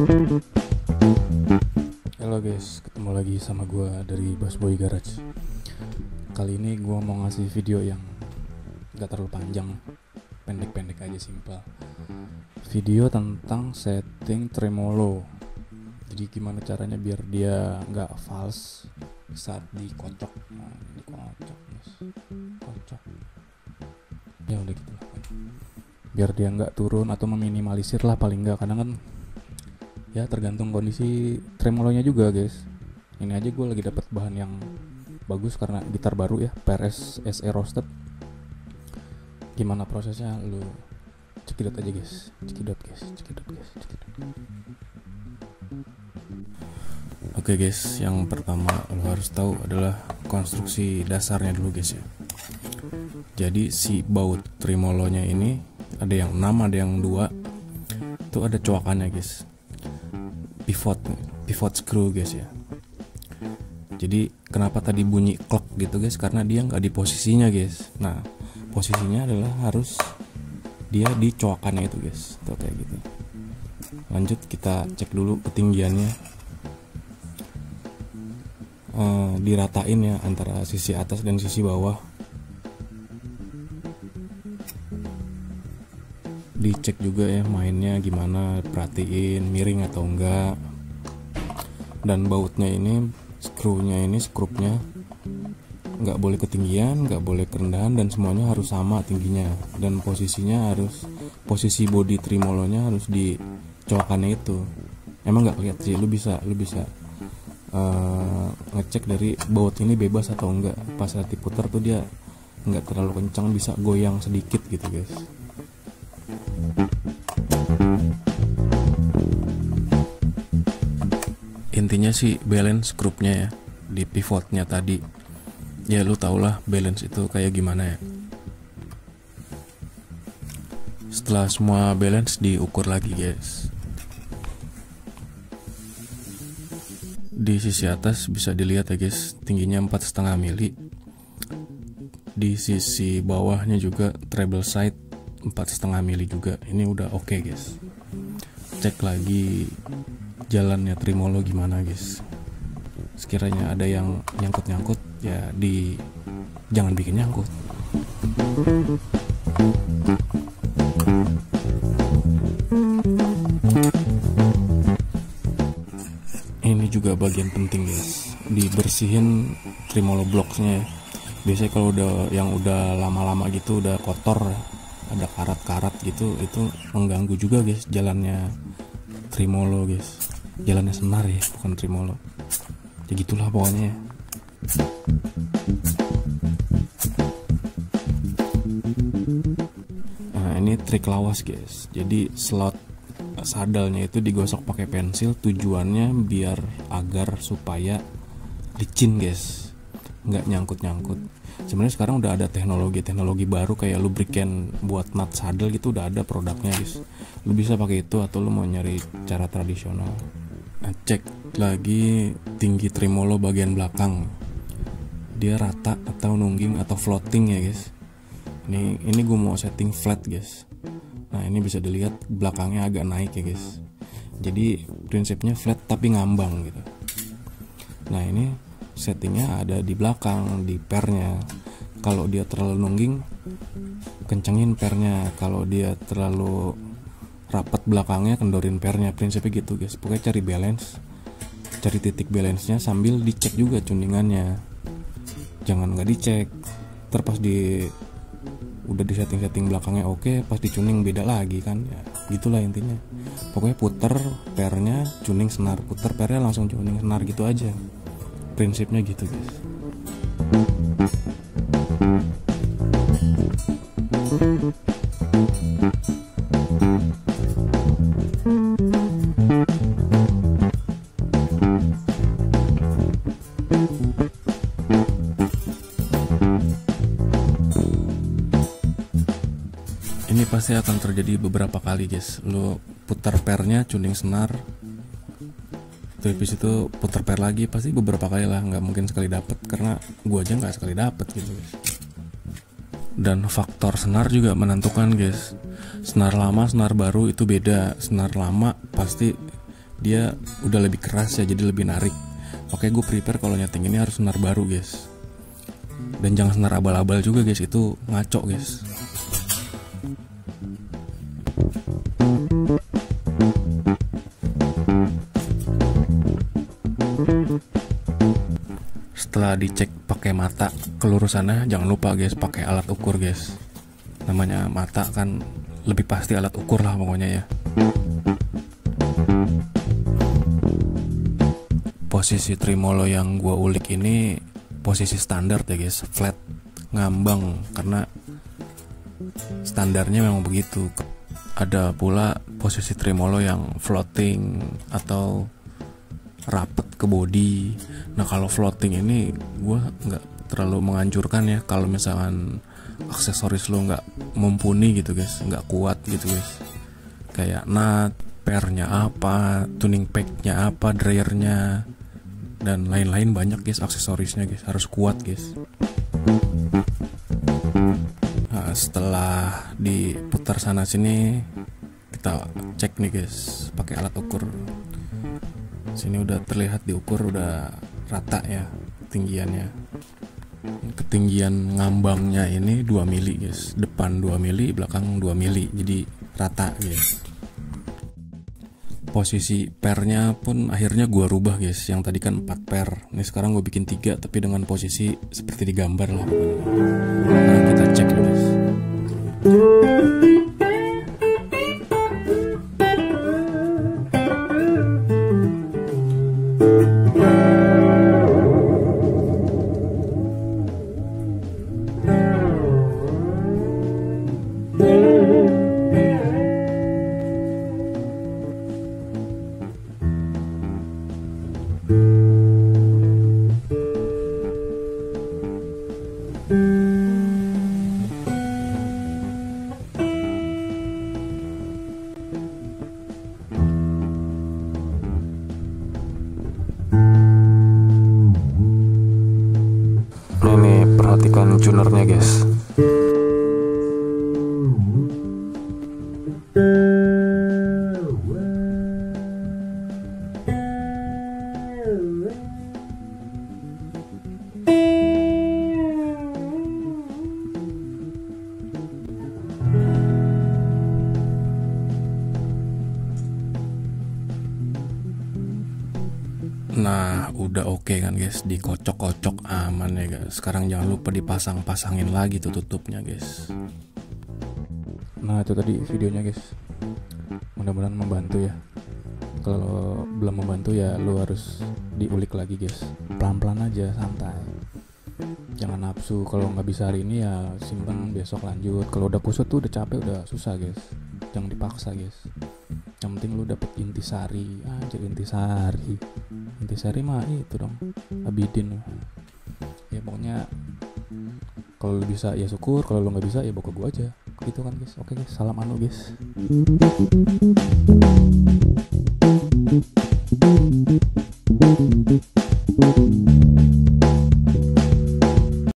Halo guys, ketemu lagi sama gue dari Bassboy Garage. Kali ini gue mau ngasih video yang gak terlalu panjang, pendek-pendek aja, simpel. Video tentang setting tremolo. Jadi gimana caranya biar dia gak false saat dikocok. Nah, dikocok guys, kocok. Ya udah gitu lah. Biar dia gak turun atau meminimalisir lah paling gak. Kadang kan ya tergantung kondisi tremolonya juga guys. Ini aja gue lagi dapat bahan yang bagus karena gitar baru ya, PRS SE Roasted. Gimana prosesnya lu cekidot aja guys, cekidot guys. Oke guys, yang pertama lo harus tahu adalah konstruksi dasarnya dulu guys ya. Jadi si baut tremolonya ini ada yang 6, ada yang 2. Itu ada coakannya guys. Pivot screw guys ya. Jadi kenapa tadi bunyi klek gitu guys, karena dia nggak di posisinya guys. Nah posisinya adalah harus dia di coakannya itu guys. Tuh kayak gitu. Lanjut kita cek dulu ketinggiannya. Diratain ya antara sisi atas dan sisi bawah. Dicek juga ya mainnya gimana, perhatiin miring atau enggak. Dan bautnya ini, skrunya ini, skrupnya nggak boleh ketinggian, nggak boleh kerendahan, dan semuanya harus sama tingginya. Dan posisinya harus, posisi body tremolonya harus di coakannya itu. Emang nggak kelihatan sih, lu bisa ngecek dari baut ini bebas atau enggak. Pas saat diputar tuh dia nggak terlalu kencang, bisa goyang sedikit gitu guys. Intinya sih balance skrupnya ya di pivotnya tadi. Ya lu tau lah balance itu kayak gimana ya. Setelah semua balance diukur lagi guys. Di sisi atas bisa dilihat ya guys, tingginya 4,5 mili. Di sisi bawahnya juga treble side 4,5 mili juga. Ini udah oke guys. Cek lagi jalannya tremolo gimana guys. Sekiranya ada yang nyangkut ya jangan bikin nyangkut. Ini juga bagian penting guys, dibersihin tremolo blocksnya ya. Biasanya kalau udah lama-lama gitu udah kotor, ada karat-karat gitu, itu mengganggu juga guys jalannya tremolo guys. Jalannya senar ya, bukan tremolo. Ya gitulah pokoknya. Nah ini trik lawas guys. Jadi slot sadelnya itu digosok pakai pensil, tujuannya biar agar supaya licin guys, nggak nyangkut. Sebenarnya sekarang udah ada teknologi baru kayak lubricant buat nut saddle gitu, udah ada produknya guys. Lu bisa pakai itu atau lu mau nyari cara tradisional. Nah, cek lagi tinggi tremolo bagian belakang, dia rata atau nungging atau floating ya guys. Ini gue mau setting flat guys. Nah ini bisa dilihat belakangnya agak naik ya guys. Jadi prinsipnya flat tapi ngambang gitu. Nah ini settingnya ada di belakang, di pernya. Kalau dia terlalu nungging, kencengin pernya. Kalau dia terlalu rapat belakangnya, kendorin pernya. Prinsipnya gitu guys. Pokoknya cari balance, cari titik balance nya sambil dicek juga tuningannya. Jangan nggak dicek, terpas udah di setting belakangnya oke, pas dicuning beda lagi kan ya. Gitulah intinya. Pokoknya puter pernya, tuning senar, puter pernya langsung tuning senar, gitu aja prinsipnya gitu guys. Ini pasti akan terjadi beberapa kali guys. Lu putar pernya, tuning senar, habis itu putar per lagi, pasti beberapa kali lah, nggak mungkin sekali dapet. Karena gua aja nggak sekali dapet gitu guys. Dan faktor senar juga menentukan guys. Senar lama, senar baru itu beda. Senar lama pasti dia udah lebih keras ya, jadi lebih narik. Makanya gue prepare kalau nyeting ini harus senar baru guys. Dan jangan senar abal-abal juga guys, itu ngaco guys. Setelah dicek pakai mata kelurusannya, jangan lupa guys pakai alat ukur guys. Namanya mata kan lebih pasti alat ukur lah pokoknya ya. Posisi tremolo yang gua ulik ini posisi standar ya guys, flat ngambang, karena standarnya memang begitu. Ada pula posisi tremolo yang floating atau rapet ke body. Nah kalau floating ini gue nggak terlalu menganjurkan ya, kalau misalkan aksesoris lo nggak mumpuni gitu guys, nggak kuat gitu guys, kayak nut, pairnya apa, tuning packnya apa, dryernya, dan lain-lain banyak guys aksesorisnya guys, harus kuat guys. Nah, setelah diputar sana sini, kita cek nih guys pakai alat ukur. Sini udah terlihat diukur, udah rata ya ketinggiannya. Ketinggian ngambangnya ini 2 mili guys, depan 2 mili, belakang 2 mili, jadi rata guys. Posisi pairnya pun akhirnya gua rubah guys, yang tadi kan 4 pair, ini sekarang gue bikin 3 tapi dengan posisi seperti di gambar lah pokoknya. Nah kita cek guys. Ini perhatikan tunernya guys. Nah udah oke kan guys, dikocok-kocok aman ya guys. Sekarang jangan lupa dipasang-pasangin lagi tuh tutupnya guys. Nah itu tadi videonya guys, mudah-mudahan membantu ya. Kalau belum membantu ya lu harus diulik lagi guys, pelan-pelan aja, santai, jangan nafsu. Kalau nggak bisa hari ini ya simpen besok lanjut. Kalau udah kusut tuh udah capek, udah susah guys, jangan dipaksa guys. Yang penting lu dapet intisari, anjir intisari mah itu dong, Abidin ya. Pokoknya kalau lu bisa ya syukur, kalau lu nggak bisa ya bawa ke gua aja gitu kan guys. Oke guys, salam anu guys.